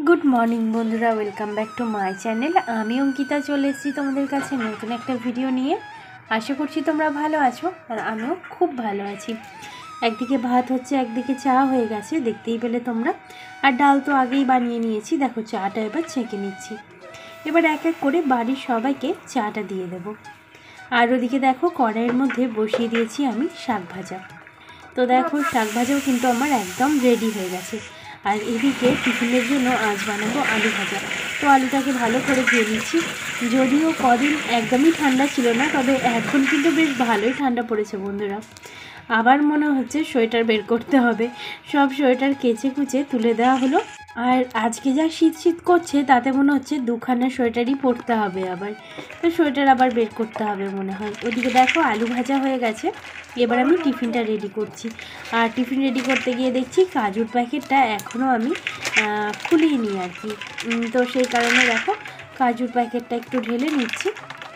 Good morning বন্ধুরা, welcome back to my channel. আমি অঙ্কিতা চলে এসেছি তোমাদের কাছে নতুন একটা ভিডিও নিয়ে। আশা করছি তোমরা ভালো আছো, আর আমিও খুব ভালো আছি। একদিকে ভাত হচ্ছে, একদিকে চা হয়ে গেছে, দেখতেই পেলে তোমরা। আর ডাল তো আগেই বানিয়ে নিয়েছি, দেখো চাটা এবার ছেঁকে নিচ্ছি। এবার এক এক করে বাড়ির সবাইকে চাটা দিয়ে দেবো। আর ওদিকে দেখো কড়াইয়ের মধ্যে বসিয়ে দিয়েছি আমি শাক ভাজা। তো দেখো শাক ভাজাও কিন্তু আমার একদম রেডি হয়ে গেছে। আর এদিকে টিফিনের জন্য আজ বানাবো আলু ভাজা। তো আলুটাকে ভালো করে ধুয়ে নিচ্ছি। যদিও কদিন একদমই ঠান্ডা ছিল না, তবে এখন কিন্তু বেশ ভালোই ঠান্ডা পড়েছে বন্ধুরা। আবার মনে হচ্ছে সোয়েটার বের করতে হবে। সব সোয়েটার কেচে কুচে তুলে দেওয়া হলো। আর আজকে যা শীত শীত করছে তাতে মনে হচ্ছে দুখানা সোয়েটারই পরতে হবে আবার। তো সোয়েটার আবার বের করতে হবে মনে হয়। ওদিকে দেখো আলু ভাজা হয়ে গেছে। এবার আমি টিফিনটা রেডি করছি। আর টিফিন রেডি করতে গিয়ে দেখছি কাজুর প্যাকেটটা এখনও আমি খুলিনি আর কি। তো সেই কারণে দেখো কাজুর প্যাকেটটা একটু ঢেলে নিচ্ছি।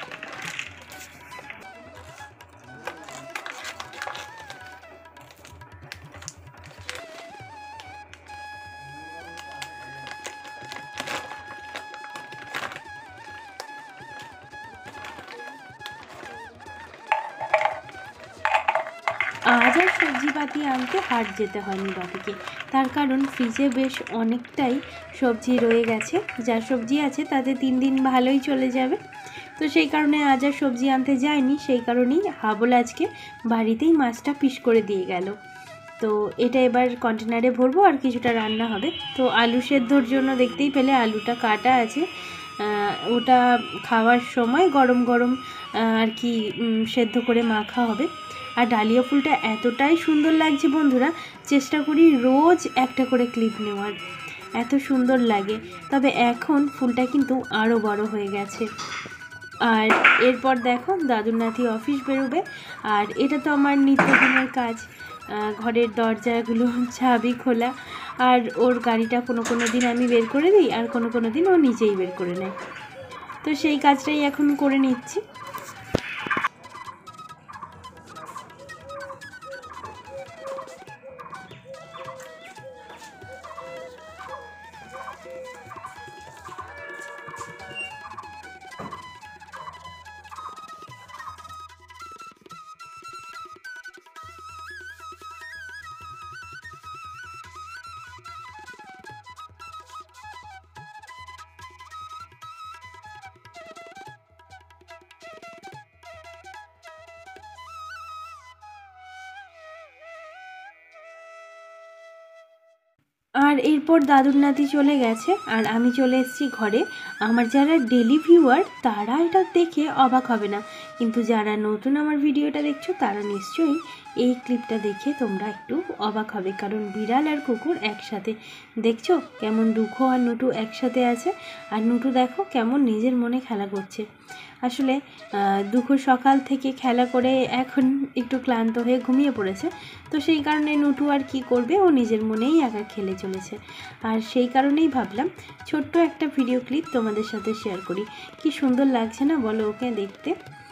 আজ আর সবজিপাতি আনতে হাট যেতে হয়নি বাপিকে। তার কারণ ফ্রিজে বেশ অনেকটাই সবজি রয়ে গেছে। যা সবজি আছে তাতে 3 দিন ভালোই চলে যাবে। তো সেই কারণে আজ আর সবজি আনতে যায়নি। সেই কারণেই হাবল আজকে বাড়িতেই মাছটা পিস করে দিয়ে গেল। তো এটা এবার কন্টেনারে ভরবো আর কিছুটা রান্না হবে। তো আলু সেদ্ধর জন্য দেখতেই পেলে আলুটা কাটা আছে। ওটা খাওয়ার সময় গরম গরম আর কি সেদ্ধ করে মাখা হবে। আর ডালিয়া ফুলটা এতটাই সুন্দর লাগছে বন্ধুরা, চেষ্টা করি রোজ একটা করে ক্লিপ নেওয়ার, এত সুন্দর লাগে। তবে এখন ফুলটা কিন্তু আরও বড় হয়ে গেছে। আর এরপর দেখো দাদুর নাতি অফিস বেরোবে। আর এটা তো আমার নিত্যদিনের কাজ, ঘরের দরজাগুলো চাবি খোলা। আর ওর গাড়িটা কোনো দিন আমি বের করে দিই, আর কোনো দিন ও নিজেই বের করে নেয়। তো সেই কাজটাই এখন করে নিচ্ছি। আর এরপর দাদুর নাতি চলে গেছে, আর আমি চলে এসেছি ঘরে। আমার যারা ডেলি ভিউয়ার তারা এটা দেখে অবাক হবে না, কিন্তু যারা নতুন আমার ভিডিওটা দেখছো তারা নিশ্চয়ই এই ক্লিপটা দেখে তোমরা একটু অবাক হবে। কারণ বিড়াল আর কুকুর একসাথে, দেখছো কেমন দুঃখ আর নুটু একসাথে আছে। আর নুটু দেখো কেমন নিজের মনে খেলা করছে। আসলে দুঃখ সকাল থেকে খেলা করে এখন একটু ক্লান্ত হয়ে ঘুমিয়ে পড়েছে। তো সেই কারণে নুটু আর কি করবে, ও নিজের মনেই একা খেলে চলেছে। আর সেই কারণেই ভাবলাম ছোট্ট একটা ভিডিও ক্লিপ তোমাদের সাথে শেয়ার করি। কি সুন্দর লাগছে না বলো ওকে দেখতে।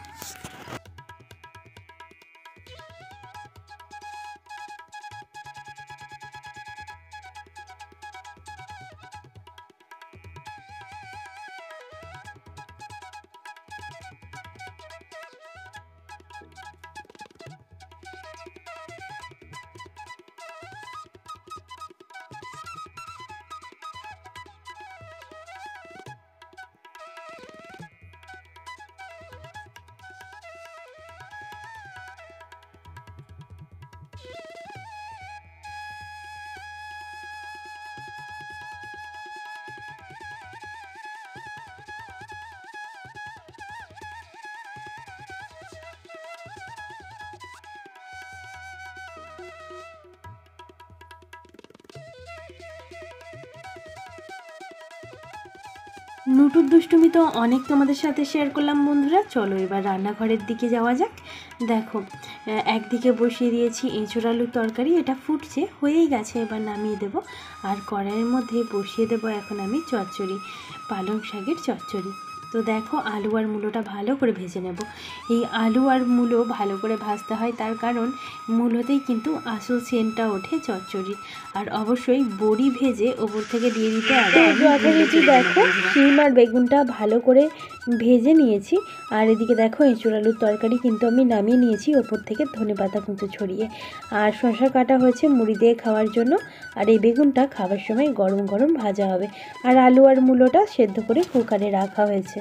নুটুর দুষ্টুমি তো অনেক তোমাদের সাথে শেয়ার করলাম বন্ধুরা। চলো এবার রান্নাঘরের দিকে যাওয়া যাক। দেখো একদিকে বসিয়ে দিয়েছি এঁচোড় আলুর তরকারি, এটা ফুটছে, হয়েই গেছে, এবার নামিয়ে দেব। আর কড়াইয়ের মধ্যে বসিয়ে দেব এখন আমি চচ্চড়ি, পালং শাকের চচ্চড়ি। তো তো দেখো আলু আর মূলোটা ভালো করে ভেজে নেব। এই আলু আর মূলো ভালো করে ভাজতে হয়, তার কারণ মূলোতেই কিন্তু আসল সেন্টটা ওঠে চচ্চড়ির। আর অবশ্যই বড়ি ভেজে ওপর থেকে দিয়ে দিতে হবে। যথারীতি দেখো শিম আর বেগুনটা ভালো করে ভেজে নিয়েছি। আর এদিকে দেখো এঁচোড় আলুর তরকারি কিন্তু আমি নামিয়ে নিয়েছি ওপর থেকে ধনেপাতা কুঁচো ছড়িয়ে। আর শসা কাটা হয়েছে মুড়ি দিয়ে খাওয়ার জন্য। আর এই বেগুনটা খাবার সময় গরম গরম ভাজা হবে। আর আলু আর মূলোটা সেদ্ধ করে কুকারে রাখা হয়েছে।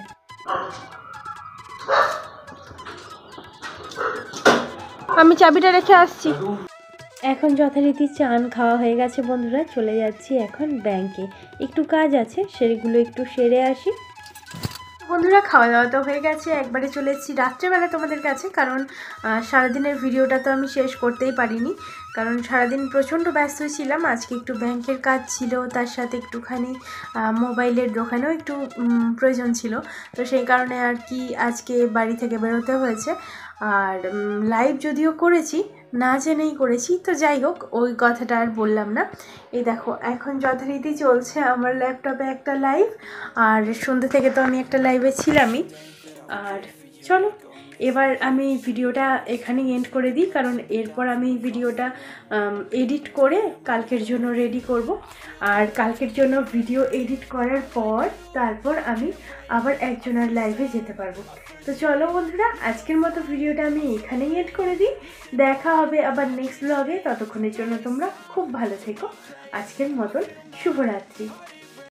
আমি চাবিটা রেখে আসছি। এখন যথারীতি চান খাওয়া হয়ে গেছে বন্ধুরা, চলে যাচ্ছি এখন ব্যাংকে। একটু কাজ আছে, সেগুলো একটু সেরে আসি। বন্ধুরা খাওয়া দাওয়া তো হয়ে গেছে, একবারে চলে এসেছি রাত্রেবেলা তোমাদের কাছে, কারণ সারাদিনের ভিডিওটা তো আমি শেষ করতেই পারিনি, কারণ সারাদিন প্রচণ্ড ব্যস্ত ছিলাম। আজকে একটু ব্যাংকের কাজ ছিল, তার সাথে একটুখানি মোবাইলের দোকানেও একটু প্রয়োজন ছিল, তো সেই কারণে আর কি আজকে বাড়ি থেকে বেরোতে হয়েছে। আর লাইভ যদিও করেছি, না জেনেই করেছি, তো যাই হোক ওই কথাটা আর বললাম না। এই দেখো এখন যথারীতি চলছে আমার ল্যাপটপে একটা লাইভ, আর সন্ধ্যে থেকে তো আমি একটা লাইভে ছিলামই। আর চলো এবার আমি ভিডিওটা এখানেই এন্ড করে দিই, কারণ এরপর আমি ভিডিওটা এডিট করে কালকের জন্য রেডি করব। আর কালকের জন্য ভিডিও এডিট করার পর তারপর আমি আবার একজনের লাইভে যেতে পারবো। তো চলো বন্ধুরা, আজকের মতো ভিডিওটা আমি এখানেই এড করে দিই। দেখা হবে আবার নেক্সট ব্লগে, ততক্ষণের জন্য তোমরা খুব ভালো থেকো। আজকের মতন শুভরাত্রি।